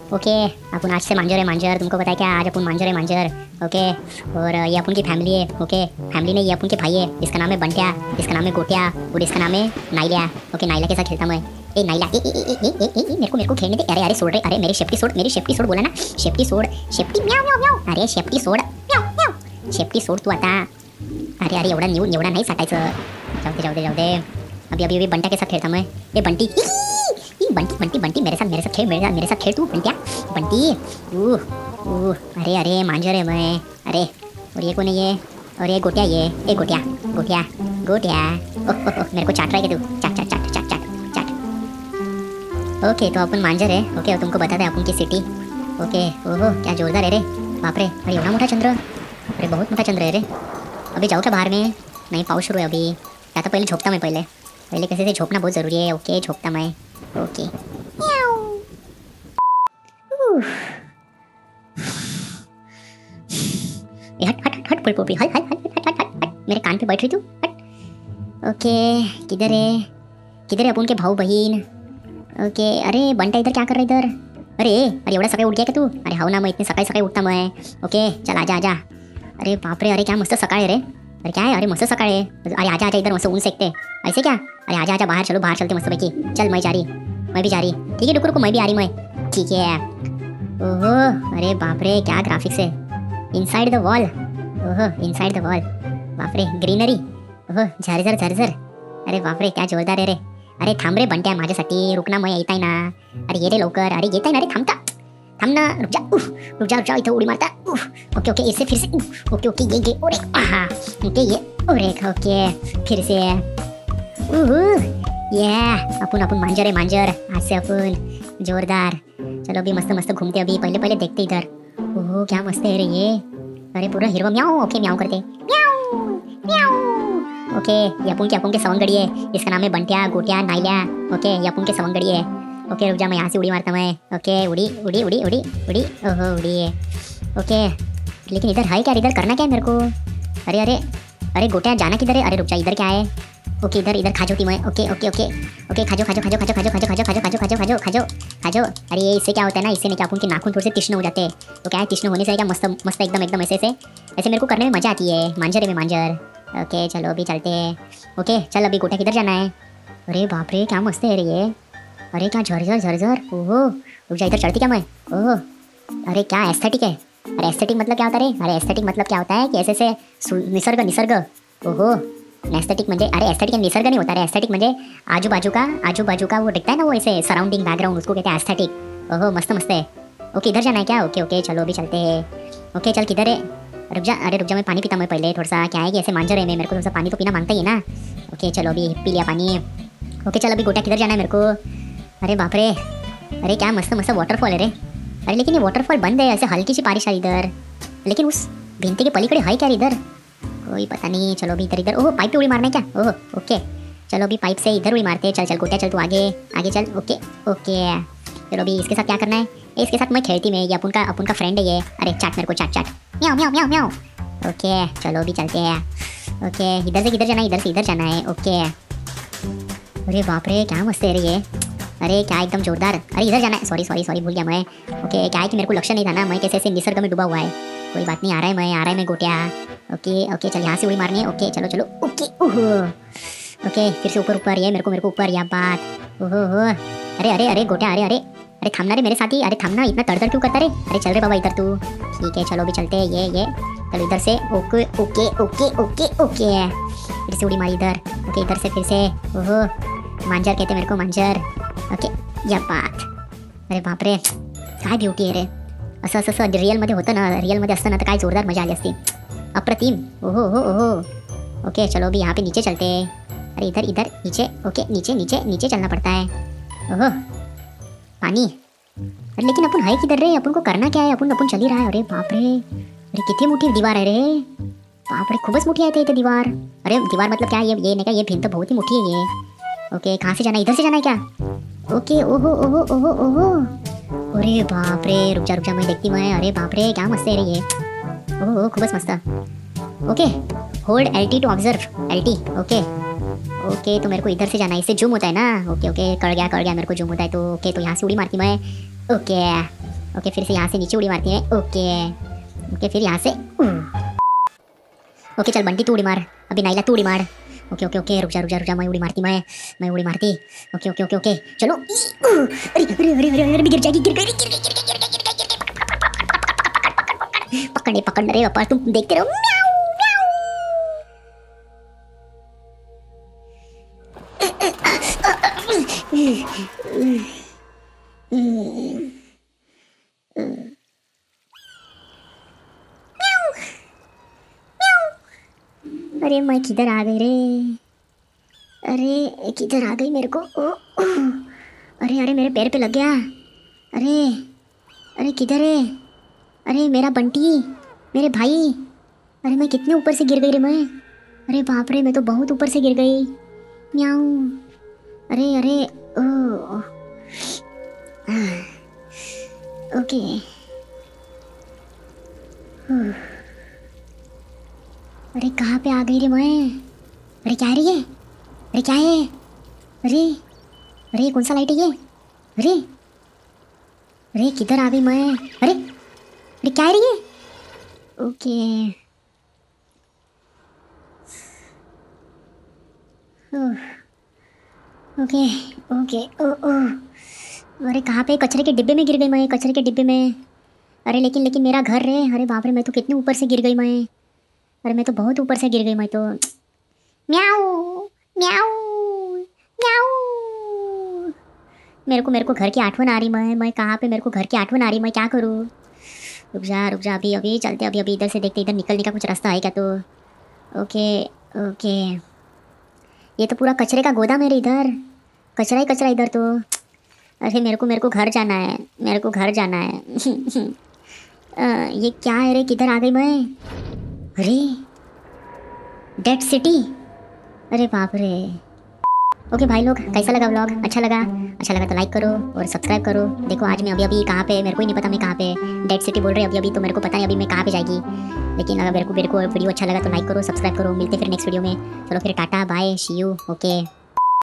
Okay अपन आज से मांजर है मांजर, तुमको पता है क्या, आज अपन मांजर है मांजर। ओके और ये अपन की फैमिली है। ओके फैमिली नहीं, ये अपन के भाई है। इसका नाम है बंटिया, इसका नाम है गोटिया और इसका नाम है नाइलिया। ओके नाइला के साथ खेलता मैं। ए नाइला ए ए ए ए ए ए मेरे को खेलने दे। अरे अरे छोड़ रे, अरे मेरी शेफ्टी छोड़ बोला ना, शेफ्टी छोड़, शेफ्टी म्याऊ म्याऊ म्याऊ। अरे शेफ्टी छोड़ म्याऊ म्याऊ, शेफ्टी छोड़ तू आता। अरे अरे एवढा नहीं साठायचं, जाऊ दे। अभी बंटा के साथ खेलता मैं। ए बंटी बंटी मेरे साथ खेल तू बंटिया बंटी। अरे अरे मांजर है मैं। अरे और ये कौन है ये, और ये गोटिया, ये गोटिया मेरे को चाट रहा है कि तू, चाट। ओके तो अपन मांजर है। ओके और तुमको बताते हैं अपन की सिटी। ओके ओहो क्या जोरदार है रे, बाप रे। अरे एवढा मोठा चंद्र, अरे बहुत मोठा चंद्र है रे। अभी जाऊ क्या बाहर में? नहीं पाऊस शुरू है अभी, या तो पहले झोपता मैं, पहले कैसे से झोपना बहुत ज़रूरी है। ओके झोपता मैं। ओके हट फुलपोपी, हट मेरे कान पे बैठ रही तू, हट। ओके किधर है अपन के भाऊ बहन? ओके अरे बंटा इधर क्या कर रहा है इधर? अरे एवढा सकाळी उठ गया क्या तू? अरे हाउ ना, मैं इतने सकाळी उठता मैं। ओके चल आजा। अरे बाप रे, अरे क्या मस्त सकाळ है रे। अरे क्या है, अरे मस्त सकाळ है। अरे आजा इधर, मस्त ऊन सेकते ऐसे क्या? अरे आजा बाहर चलते मस्त पैकी। चल मैं भी जा रही। ठीक है रुको मैं भी आ रही मैं। ठीक है। ओहो अरे बाप रे क्या ग्राफिक्स है, इनसाइड द वॉल। ओहो इनसाइड द वॉल, बाप रे ग्रीनरी। ओहो झरझर। अरे बाप रे क्या जोरदार है रे। अरे थांब रे बंट्या माझ्यासाठी, रुक ना, मैं येत आहे ना। अरे ये रे लवकर, अरे येत आहे ना रे, थांब ना, रुक जा इथं उडी मारता। ओके इससे फिर से ओके ये ओरे आहा ओके ये ओरे ओके फिर से ये अपन मांजर है मांजर। आज से अपन जोरदार। चलो अभी मस्त घूमते, अभी पहले देखते इधर। ओह क्या मस्त है रे ये। अरे पूरा हिरवा म्याऊ। ओके म्याऊ करते म्याऊ। ओके ये अपन के सवंगड़ी है। इसका नाम है बंटिया गोटिया नाइलिया। ओके ये अपन के सवंगड़ी है। ओके रुक जा, मैं यहाँ से उड़ी मारता मैं। ओके उड़ी ओहो उड़ी है। ओके लेकिन इधर है क्या, इधर करना क्या है मेरे को? अरे गोटिया जाना किधर है? अरे रुक जा, इधर क्या है? ओके इधर खा जाती मैं। ओके खाजो। अरे ये इससे क्या होता है ना, इससे नहीं क्या अपन के नाखून थोड़े से तीक्ष्ण हो जाते हैं। तो क्या है, तीक्ष्ण होने से क्या मस्त एकदम ऐसे मेरे को करने में मजा आती है। मांजर है मैं मांजर। ओके चलो अभी चलते हैं। ओके चल अभी गोटिया किधर जाना है? अरे बाप रे क्या मस्त है रे ये। अरे क्या झरझर। ओहो रुक जा, इधर चढ़ती क्या मैं? ओहो अरे क्या एस्थेटिक है। अरे एस्थेटिक मतलब क्या होता है रे? अरे एस्थेटिक मतलब क्या होता है कि ऐसे से निसर्ग। ओहो एस्थेटिक म्हणजे, अरे एस्थेटिक निसर्ग नहीं होता रे। एस्थेटिक म्हणजे आजू बाजू का वो दिखता है ना, वो ऐसे सराउंडिंग बैकग्राउंड, उसको कहते हैं एस्थेटिक। ओहो मस्त है। ओके इधर जाना है क्या? ओके चलो अभी चलते हैं। ओके चल किधर है? रुक जा मैं पानी पीता मैं पहले थोड़ा सा। क्या है कि ऐसे मांजर है मैं, मेरे को थोड़ा सा पानी तो पीना मांगता ही है ना। ओके चलो अभी पी लिया पानी। ओके चल अभी गोटिया किधर जाना है मेरे को? अरे बाप रे, अरे क्या मस्त वाटरफॉल है रे। अरे लेकिन ये वाटरफॉल बंद है, ऐसे हल्की सी बारिश आई इधर, लेकिन उस भिंती के पलीकडे है क्या इधर? कोई पता नहीं। चलो अभी इधर ओह पाइप पे उड़ी मारना है क्या? ओह ओके चलो अभी पाइप से इधर उड़ी मारते हैं। चल गोटिया चल तू आगे चल। ओके चलो अभी इसके साथ क्या करना है? इसके साथ मैं खेलती में, ये अपन का फ्रेंड है ये। अरे चाट मेरे को चाट म्याऊ। ओके चलो अभी चलते हैं। ओके इधर से किधर जाना है? इधर से इधर जाना है। ओके अरे बाप रे क्या मस्त है रे ये। अरे क्या एकदम जोरदार। अरे इधर जाना है, सॉरी भूल गया मैं। ओके क्या है कि मेरे को लक्ष्य नहीं था ना, मैं कैसे ऐसे निसर्ग में डूबा हुआ है। कोई बात नहीं, आ रहा है मैं गोटिया। ओके चल यहाँ से उड़ी मारनी है। ओके चलो ओके फिर से ऊपर ये मेरे को ऊपर या बात। ओहो अरे गोटिया अरे थामना रे मेरे साथी। अरे थामना, इतना तड़तड़ क्यों करता रे? अरे चल रे बाबा इधर तू। ठीक है चलो अभी चलते हैं। ये चलो इधर से। ओके फिर से उड़ी मारी इधर। ओके इधर से फिर से। ओहो मांजर कहते मेरे को, मांजर। ओके या बात। अरे बाप रे काय ब्युटी आहे रे। असं रिअलमध्ये होतं ना, रिअलमध्ये असतं ना तर काय जोरदार मजा आली असती, अप्रतिम। ओहो ओके चलो अभी यहाँ पे नीचे चलते हैं। अरे इधर नीचे। ओके नीचे चलना पड़ता है। ओहो पानी। अरे लेकिन अपन है किधर रे? अपन को करना क्या है? अपन चल ही रहा है। अरे बाप रे, अरे कितनी मोठी दीवार आहे रे। बाप रे खूपच मोठी आहे ते दीवार। अरे दीवार मतलब क्या, ये नहीं क्या, ये भिंत बहुत ही मोठी है ये। ओके कहाँ से जाना है? इधर से जाना है क्या? ओके ओहो अरे बाप रे रुक जा मैं देखती मैं। अरे बाप रे क्या मस्त है रे ये। ओहो खूबच मस्त। Okay hold LT to observe LT। Okay तो मेरे को इधर से जाना है, इससे जूम होता है ना। ओके कड़ गया मेरे को जूम होता है तो। ओके तो यहाँ से उड़ी मारती मैं। ओके ओके फिर से यहाँ से नीचे उड़ी मारती है। ओके ओके फिर यहाँ से ओके चल बंटी तू उड़ी मार, अभी नाइला तू उड़ी मार। ओके ओके ओके रुक जा मैं उड़ी मारती मैं उड़ी मारती। ओके ओके ओके ओके चलो। अरे अरे अरे अरे अरे गिर जाएगी गिर गई पकड़ने रे पापा तुम देखते रहो। अरे मैं किधर आ गई रे, अरे किधर आ गई मेरे को। अरे अरे मेरे पैर पे लग गया। अरे अरे किधर है, अरे मेरा बंटी मेरे भाई। अरे मैं कितने ऊपर से गिर गई रे मैं, अरे बाप रे मैं तो बहुत ऊपर से गिर गई। म्याऊ अरे अरे ओ ओके अरे कहाँ पे आ गई रे मैं। अरे क्या है रे ये, अरे क्या है, अरे अरे कौन सा लाइट है ये, अरे अरे किधर आ गई मैं। अरे अरे क्या है रे ये। ओके ओके ओके ओ ओ अरे कहाँ पे, कचरे के डिब्बे में गिर गई मैं, कचरे के डिब्बे में। अरे लेकिन मेरा घर रे, अरे बाप रे मैं तो कितने ऊपर से गिर गई मैं, अरे मैं तो बहुत ऊपर से गिर गई मैं तो। म्याऊ म्याऊ म्याऊ मेरे को घर की आठवन आ रही मैं कहाँ पे, मेरे को घर की आठवन आ रही, मैं क्या करूँ। रुक जा अभी चलते, अभी इधर से देखते इधर निकलने का कुछ रास्ता है क्या तो। ओके ओके ये तो पूरा कचरे का गोदाम है इधर, कचरा ही कचरा इधर तो। अरे मेरे को घर जाना है, मेरे को घर जाना है। ये क्या है रे, किधर आ गई मैं। अरे डेड सिटी, अरे बाप रे। ओके भाई लोग कैसा लगा व्लॉग, अच्छा लगा तो लाइक करो और सब्सक्राइब करो। देखो आज मैं अभी कहाँ पे, मेरे को ही नहीं पता मैं कहाँ पे, डेड सिटी बोल रहे अभी तो मेरे को पता नहीं अभी मैं कहाँ पे जाएगी। लेकिन अगर मेरे को वीडियो अच्छा लगा तो लाइक करो सब्सक्राइब करो, मिलते फिर नेक्स्ट वीडियो में। चलो फिर टाटा बाय सी यू ओके।